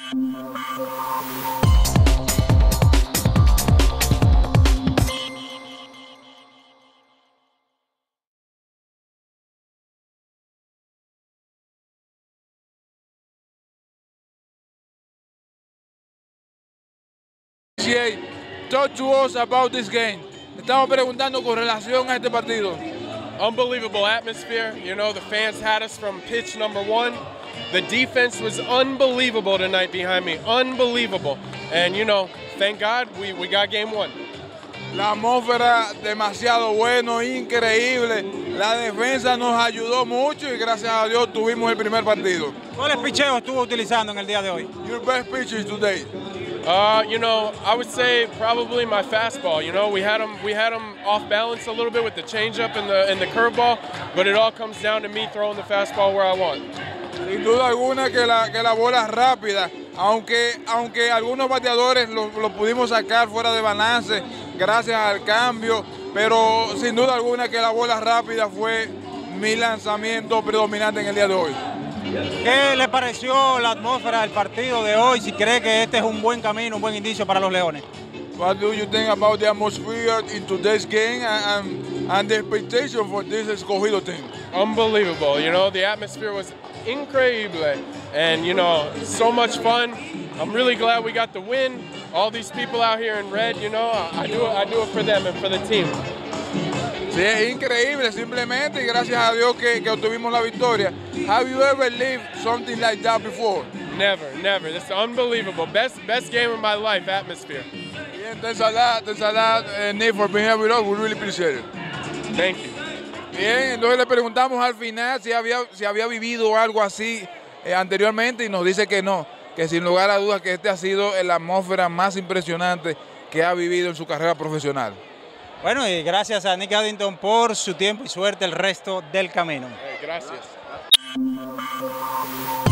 Talk to us about this game. Estamos preguntando con relación a este partido. Unbelievable atmosphere. You know, the fans had us from pitch number one. The defense was unbelievable tonight behind me. Unbelievable. And, you know, thank God we got game one. La atmósfera demasiado bueno, increíble. La defensa nos ayudó mucho y gracias a Dios tuvimos el primer partido. ¿Cuáles picheos estuvo utilizando en el día de hoy? Your best pitches today. You know, I would say probably my fastball. You know, we had them off balance a little bit with the changeup and the curveball, but it all comes down to me throwing the fastball where I want. Sin duda alguna que la bola rápida, aunque algunos bateadores lo pudimos sacar fuera de balance gracias al cambio, pero sin duda alguna que la bola rápida fue mi lanzamiento predominante en el día de hoy. ¿Qué le pareció la atmósfera del partido de hoy? Si cree que este es un buen camino, un buen indicio para los Leones. What do you think about the atmosphere in today's game and the expectation for this Escogido team? Unbelievable. You know, the atmosphere was increíble, and you know, so much fun. I'm really glad we got the win. All these people out here in red, you know, I do it for them and for the team. Sí, es increíble simplemente y gracias a Dios que obtuvimos la victoria. Have you ever lived something like that before? Never. It's unbelievable. Best game of my life, atmosphere. Bien, thanks a lot, Nick, for being here with us. We really appreciate it. Thank you. Bien, entonces le preguntamos al final si había vivido algo así anteriormente y nos dice que no, que sin lugar a dudas que este ha sido la atmósfera más impresionante que ha vivido en su carrera profesional. Bueno, y gracias a Nick Addington por su tiempo y suerte el resto del camino. Gracias.